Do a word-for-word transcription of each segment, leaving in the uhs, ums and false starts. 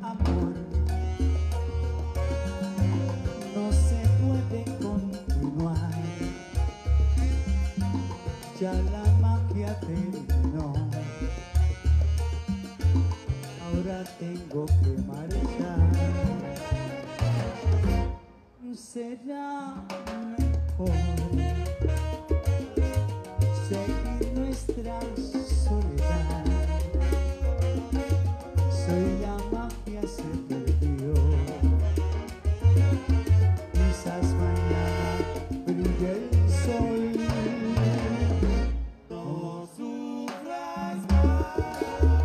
amor no se puede continuar. Ya la magia terminó. Ahora tengo que marchar. Será mejor seguir nuestra soledad. Soy la magia se perdió. Quizás mañana brille el sol. No sufras más.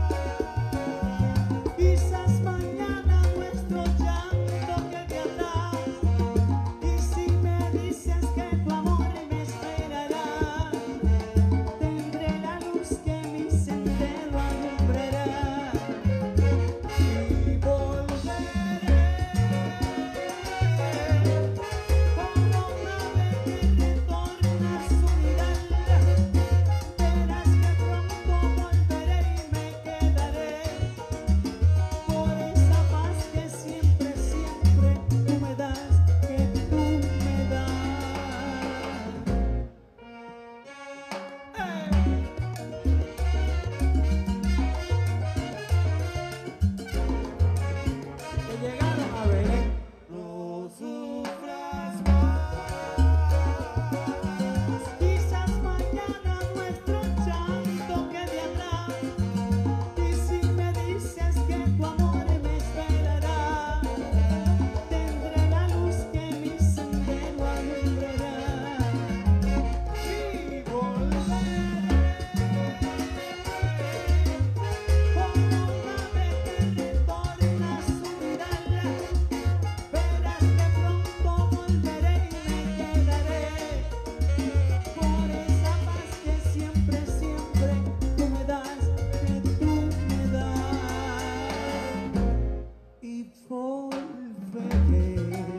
Quizás mañana nuestro llanto quede atrás. Y si me dices que tu amor me esperará, tendré la luz que mi sendero alumbrará. Y volveré como un ave que retorna a su nidal. Verás que pronto volveré y me quedaré por esa paz que siempre, siempre tú me das, que tú me das. ¡Eh! Que llegaron a ver. No sufras más. Quizás mañana nuestro llanto quede atrás. Y si me dices que tu amor me esperará, tendré la luz que mi sendero alumbrará. Y volveré como un ave que retorna a su nidal. Verás que pronto volveré y me quedaré por esa paz que siempre, siempre tú me das, que tú me das. Y volveré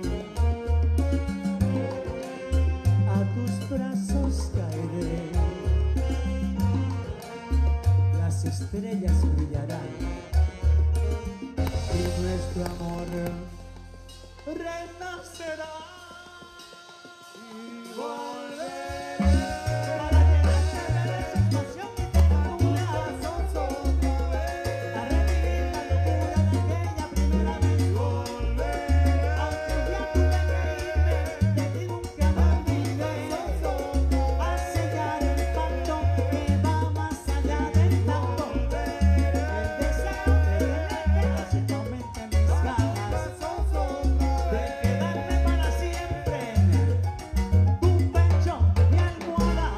a tus brazos, caeré. Las estrellas brillarán y nuestro amor renacerá. Y volveré para llenarte de desesperación y ternura, otra vez, a revivir la locura de aquella primera vez. Volveré, aunque ya tuve que irme, de ti nunca me olvidé, a sellar el pacto que va más allá del tacto. El deseo de tenerte hace que aumenten mis ganas de quedarme para siempre, tu pecho, mi almohada.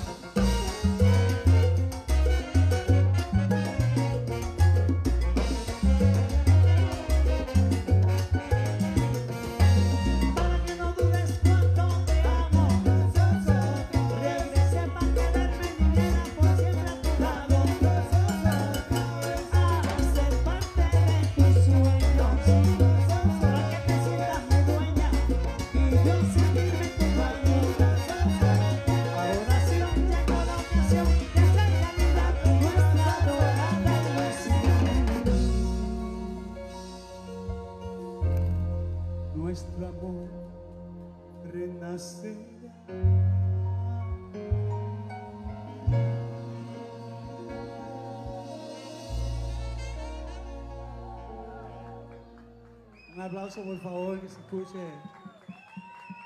Para que no dudes cuánto te amo, regresé para quedarme, niñera, por siempre a tu lado, a ser parte de tus sueños, para que te sientas mi dueña y yo sentirme tu dueño. Ahora sí llegó la ocasión de hacer realidad nuestra dorada ilusión. Nuestro amor renacerá. Un aplauso, por favor, que se escuche.